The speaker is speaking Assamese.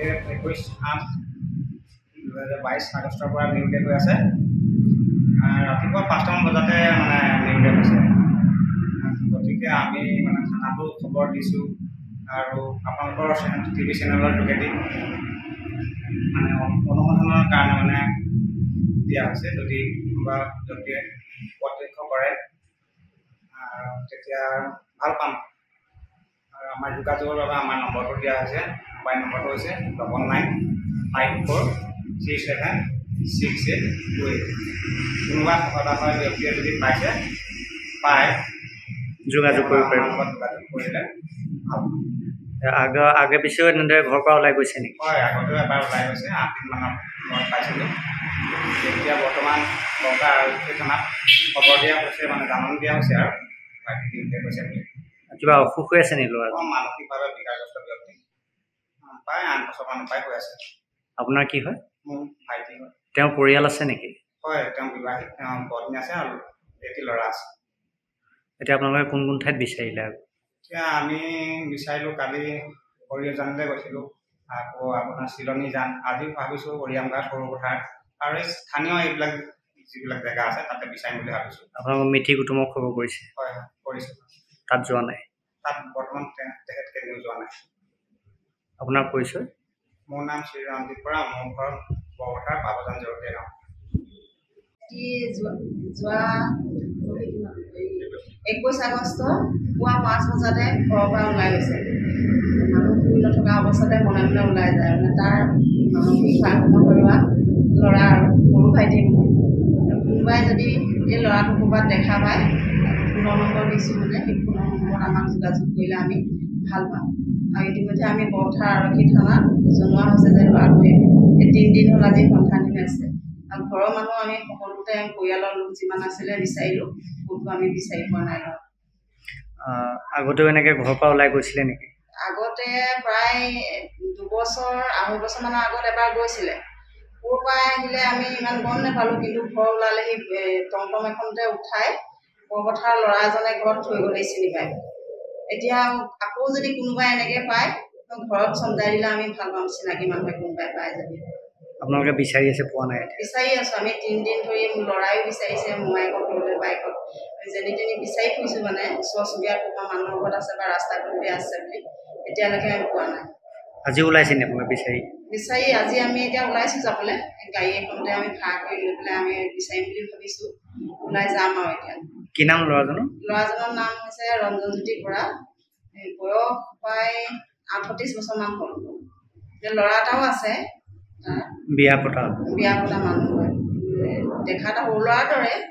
21/8/2022 আগষ্টৰ পৰা নিউ ডে হৈ আছে। ৰাতিপুৱা 5টামান বজাতে মানে নিউ ডে হৈছে। গতিকে আমি মানে থানাটো খবৰ দিছোঁ আৰু আপোনালোকৰ টিভি চেনেলৰ যোগেদি মানে অনুসন্ধানৰ কাৰণে মানে দিয়া হৈছে। যদি কোনোবা ব্যক্তিয়ে প্ৰত্যক্ষ কৰে তেতিয়া ভাল পাম। আৰু আমাৰ যোগাযোগৰ বাবে আমাৰ নম্বৰটো দিয়া হৈছে। মোবাইল নম্বৰটো হৈছে 9954376828। কোনোবা সদায় ব্যক্তিয়ে যদি পায় যোগাযোগ কৰিব পাৰিব। যোগাযোগ কৰিলে ভাল। আগে পিছেও এনেদৰে ঘৰৰ পৰা ওলাই গৈছে নেকি? হয়, আগতেও এবাৰ ওলাই গৈছে। 8 দিনমানৰ মই পাইছিলোঁ। এতিয়া বৰ্তমান বৰকা আৰক্ষী থানাত খবৰ দিয়া হৈছে, মানে জাননী দিয়া হৈছে আৰু বাকী দিনতে কৈছে বুলি। কিবা অসুখ হৈ আছে নেকি ল'ৰা? মানসিকভাৱে বিকাৰগ্ৰস্ত ব্যক্তি প্ৰায় 8 বছৰমানৰ পৰাই হৈ আছে। আপোনাৰ কি হয়? মোৰ ভাইটি হয়। তেওঁৰ পৰিয়াল আছে নেকি? হয়, তেওঁ বিবাহিত, তেওঁ পত্নী আছে আৰু এটি ল'ৰা আছে। এতিয়া আপোনালোকে কোন কোন ঠাইত বিচাৰিলে? এতিয়া আমি বিচাৰিলোঁ, কালি হৰিজানলৈ গৈছিলোঁ, আকৌ আপোনাৰ চিলনী যান, আজি ভাবিছোঁ কৰিয়ামঘাট সৰু পথাৰ আৰু এই স্থানীয় এইবিলাক যিবিলাক জেগা আছে তাতে বিচাৰিম বুলি ভাবিছোঁ। আপোনালোকৰ মিতিৰ কুটুমক খবৰ কৰিছে? হয়, কৰিছোঁ। তাত যোৱা নাই? তাত বৰ্তমান তেখেত কেনেও যোৱা নাই। আপোনাৰ পৰিচয়? মোৰ নাম শ্ৰী ৰঞ্জিত বৰা, মোৰ ঘৰ বৰপথাৰ বাবুজান জৰতীয়া গাঁও। যোৱা 21 আগষ্ট পুৱা 5 বজাতে ঘৰৰ পৰা ওলাই গৈছে। মানুহ শুই নথকা অৱস্থাতে মনে মনে ওলাই যায়। মানে তাৰ মানসিক ভাৰসাম্য হেৰুৱা ল'ৰা আৰু সৰু ভাইটি মোৰ। কোনোবাই যদি এই ল'ৰাটো ক'ৰবাত দেখা পায়, ফোনৰ নম্বৰ দিছোঁ, মানে সেই ফোনৰ নম্বৰত আমাক যোগাযোগ কৰিলে আমি ভাল পাম। আৰু ইতিমধ্যে আমি বৰপথাৰ আৰক্ষী থানাত জনোৱা হৈছে যে ল'ৰাটোৱে এই 3 দিন হ'ল আজি সন্ধানহীন আছে। আৰু ঘৰৰ মানুহ আমি সকলোতে পৰিয়ালৰ লোক যিমান আছিলে বিচাৰিলোঁ, ক'তো আমি বিচাৰি পোৱা নাই ল'ৰা। আগতেও এনেকৈ ঘৰৰ পৰা ওলাই গৈছিলে নেকি? আগতে প্ৰায় 2 বছৰ 2.5 বছৰমানৰ আগত এবাৰ গৈছিলে। ক'ৰ পৰা আহিলে আমি ইমান গম নাপালোঁ, কিন্তু ঘৰ ওলালেহি টমটম এখনতে উঠাই বৰপথাৰ ল'ৰা এজনে ঘৰত থৈ গ'লেই চিনি পায়। এতিয়া আকৌ যদি কোনোবাই এনেকৈ পায়, ঘৰত চমজাই দিলে আমি ভাল পাম, চিনাকি মানুহে কোনোবাই পায় যদি। আপোনালোকে বিচাৰি আছে, পোৱা নাই? বিচাৰি আছোঁ আমি 3 দিন ধৰি। মোৰ ল'ৰাইও বিচাৰিছে, মোমায়েকক লৈ বাইকত যেনি তেনি বিচাৰি ফুৰিছোঁ, মানে ওচৰ চুবুৰীয়া ক'ৰবাৰ মানুহৰ ঘৰত আছে বা ৰাস্তা পদূলি আছে বুলি। এতিয়ালৈকে আমি পোৱা নাই। আজি ওলাইছে নে আপোনালোকে বিচাৰি আজি আমি এতিয়া ওলাইছোঁ যাবলৈ। গাড়ী এখনতে আমি ভাড়া কৰি লৈ পেলাই আমি বিচাৰিম বুলি ভাবিছোঁ। ওলাই যাম আৰু এতিয়া। কি নাম ল'ৰাজনৰ? ল'ৰাজনৰ নাম হৈছে ৰঞ্জনজ্যোতি বৰা। বয়স প্ৰায় 38 বছৰমান হ'ল। ল'ৰা এটাও আছে। বিয়া পতা মানুহ হয়। দেখাত সৰু ল'ৰাৰ দৰে।